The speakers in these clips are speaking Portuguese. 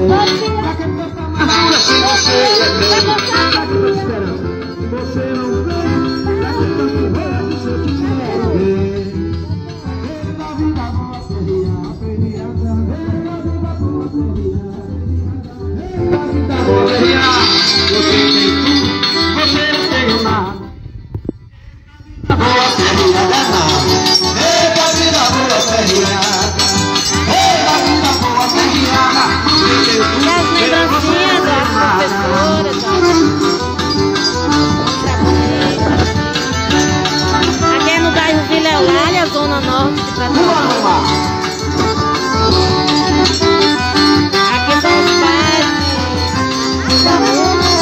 Sem você é meu. Você não vem, pra que tanto medo se eu te quero ver? Na vida boa seria feriada, na vida boa seria. Na vida boa seria. Você tem tudo, você não tem nada. Na vida boa seria danada. Na vida boa seria. Na vida boa seria. E as lembrancinhas das professoras, aqui é no bairro Vila Eulália, zona norte de Crateús. Aqui são os pais dos alunos.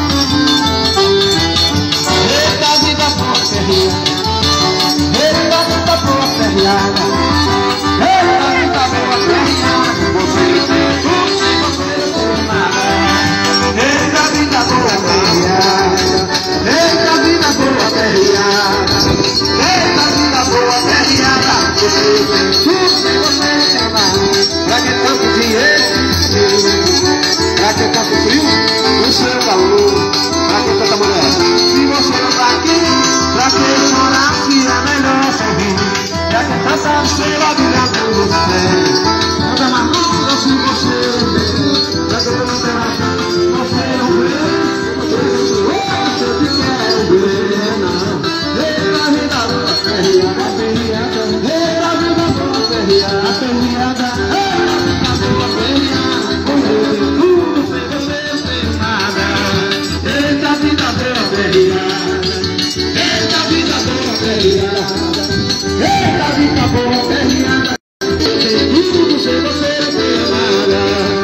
Eita vida boa ferriada, eita vida boa ferriada, eita vida boa ferriada. Você tem tudo sem você não tem nada. Eita vida boa ferriada, eita vida boa ferriada, eita vida boa ferriada. Você tem tudo sem você não tem nada. Pra que tanto dinheiro insistir? Pra que tanto frio no seu calor? Pra que tanta mulher? Se você não tá aqui, pra que chorar se é melhor sorrir? Pra que tanta estrela brilhando no céu? Nada mais nada se você não vê. Pra que eu não aqui, você não vê? Se eu te quero ver, não. Eita vida boa ferriada, ferriada. Eita vida boa ferriada, ferriada. Eita vida boa ferriada. Você tem tudo, sem você não tem nada. Eita vida boa ferriada, eita vida boa ferriada, eita vida boa ferriada. Tem tudo sem você não tem nada.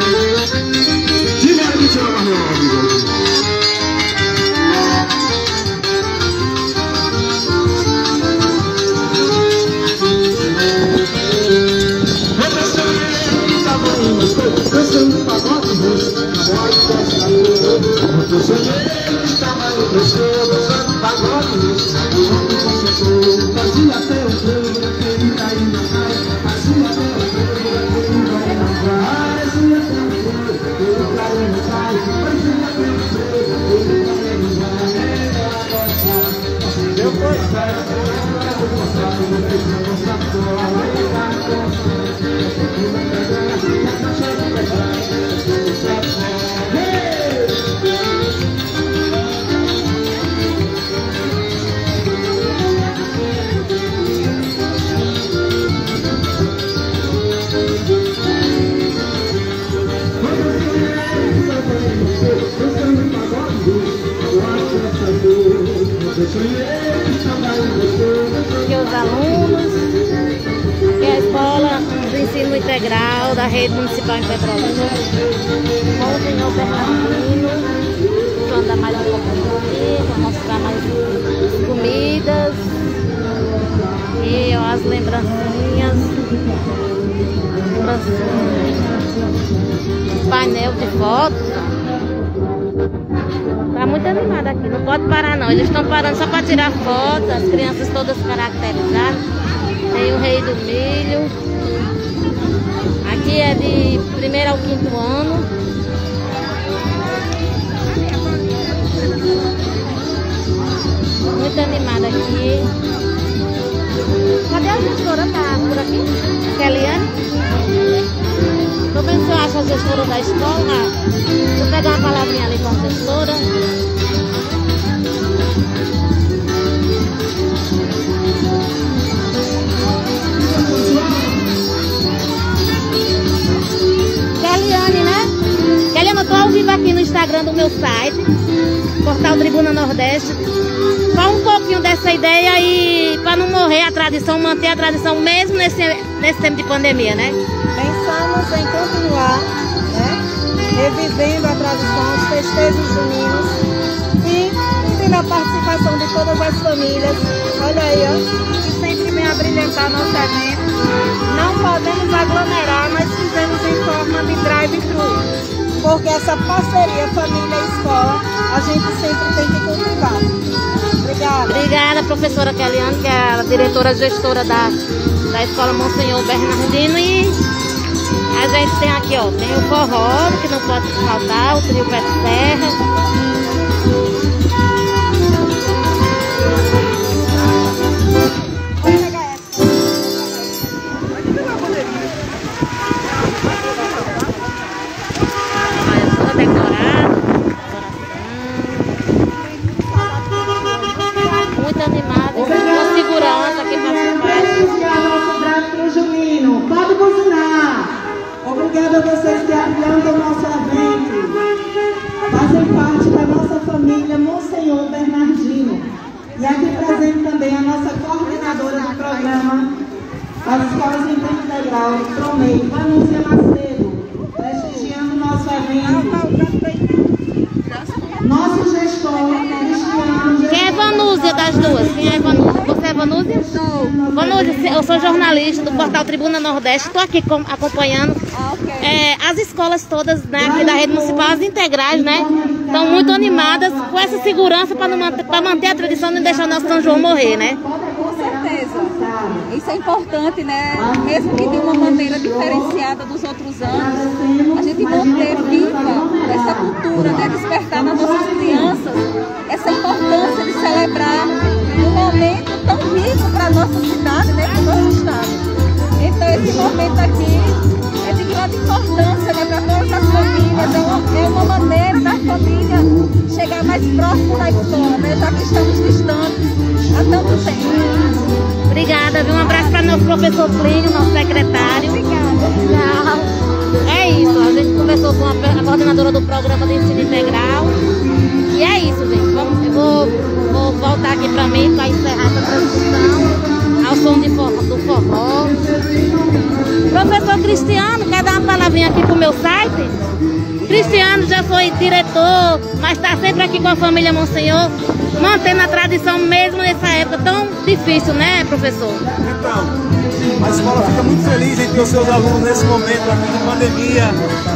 Diga aqui, seu meu amigo. Dançando pagode roxo, na voz dessa cor. Eu sonhei que estava no pescoço, dançando pagode roxo, o homem concentrou. Fazia até o freio, aquele cair na praia. Fazia até o freio, aquele cair na praia. Fazia até o freio, aquele cair na praia. Fazia até o freio, aquele cair na praia. Ela gosta, eu gostava, eu gostava, eu gostava, Aqui os alunos, aqui é a escola do ensino integral da rede municipal em Petrolina. Monsenhor Bernardino, vou andar mais um pouquinho aqui, vou mostrar mais as comidas e ó, as lembrancinhas, painel de fotos. Tá muito animado aqui, não pode parar não. Eles estão parando só para tirar foto, as crianças todas caracterizadas. Tem o Rei do Milho. Aqui é de 1º ao 5º ano. Muito animado aqui. Cadê a gestora? Tá por aqui? Keliane? Tô vendo se eu acho a gestora da escola. Vou pegar uma palavrinha ali com a gestora. Keliane, né? Keliane, eu tô ao vivo aqui no Instagram do meu site, Portal Tribuna Nordeste. Fala um pouquinho dessa ideia e para não morrer a tradição, manter a tradição mesmo nesse tempo de pandemia, né? Pensamos em continuar, né, revivendo a tradição, os festejos juninos e pedindo a participação de todas as famílias. Olha aí, ó, que sempre vem a brilhantar nosso evento. Não podemos aglomerar, mas fizemos em forma de drive-thru, porque essa parceria família e escola a gente sempre tem que cultivar. Obrigada. Obrigada, professora Keliane, que é a diretora gestora da Escola Monsenhor Bernardino. E A gente tem aqui, ó, tem o forró, que não pode faltar, o trio Pé de Serra. Muito animado, com segurança aqui para os nosso braço junino. Pode buzinar. Obrigada a vocês que apoiam o nosso evento. Fazem parte da nossa família Monsenhor Bernardino. E aqui presente também a nossa coordenadora do programa, as escolas em tempo integral, Promei, Vanúzia Macedo, prestigiando o nosso evento. Nosso gestor, Cristiano. Quem é Vanúzia das duas? Quem é Vanúzia? Você é Vanúzia? Vanúzia, eu sou jornalista do portal Tribuna Nordeste. Estou aqui acompanhando as escolas todas, né, aqui da rede municipal, as integrais, né? Estão muito animadas com essa segurança para manter a tradição e não deixar o nosso São João morrer, né? Com certeza. Isso é importante, né? Mesmo que de uma maneira diferenciada dos outros anos, a gente manter viva essa cultura, né? Despertar nas nossas crianças essa importância de celebrar um momento tão rico para a nossa cidade, né? Para o nosso estado. Então esse momento aqui é de grande importância, né? Para todas as famílias. É uma maneira da família chegar mais próximo da escola, né? Já que estamos distantes há tanto tempo. Obrigada, viu? Um abraço para nosso professor Plínio, nosso secretário. Obrigada. É isso, a gente conversou com a coordenadora do programa de ensino integral. E é isso, gente. Eu vou voltar aqui para mim para encerrar essa transmissão ao som do forró. Professor Cristiano, quer dar uma palavrinha aqui pro meu site? Cristiano já foi diretor, mas está sempre aqui com a família Monsenhor, mantendo a tradição mesmo nessa época tão difícil, né, professor? Então, a escola fica muito feliz em ter os seus alunos nesse momento aqui de pandemia.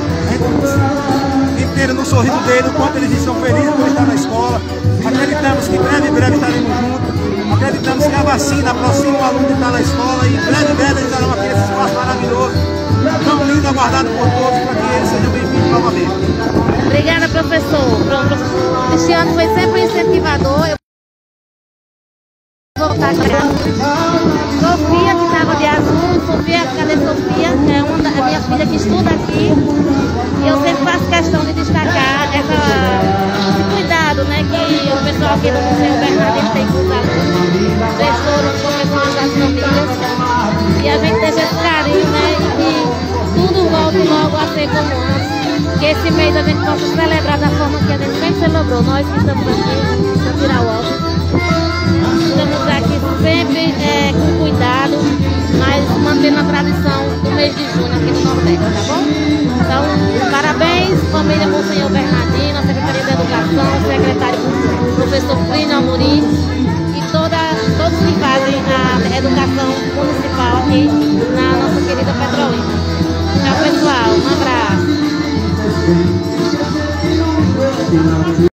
A gente inteiro no sorriso dele, o quanto eles estão felizes por estar na escola. Acreditamos que breve estaremos juntos. Acreditamos que a vacina aproxima o aluno de estar na escola e breve eles estarão aqui nesse espaço maravilhoso, tão lindo, aguardado por todos, para que eles sejam bem-vindos novamente. Obrigada, professor. O Cristiano foi sempre um incentivador. Eu vou voltar aqui. Sofia, que estava de azul. Sofia, cadê Sofia? É a minha filha que estuda aqui. E eu sempre faço questão de destacar esse cuidado, né, que o pessoal aqui do Monsenhor Bernardino tem com os alunos, gestores, professores das famílias. E a gente deixa esse carinho, né, e que tudo volte logo a ser como antes. Que esse mês a gente possa celebrar da forma que a gente sempre celebrou. Nós que estamos aqui no Tirauá. Estamos aqui sempre com cuidado, mas mantendo a tradição do mês de junho aqui no Nordeste, tá bom? Então, parabéns, família Monsenhor Bernardino, a Secretaria da Educação, o secretário professor Plínio Amorim e todos que fazem a educação municipal aqui na nossa querida Petrolina. Tchau, pessoal, um abraço.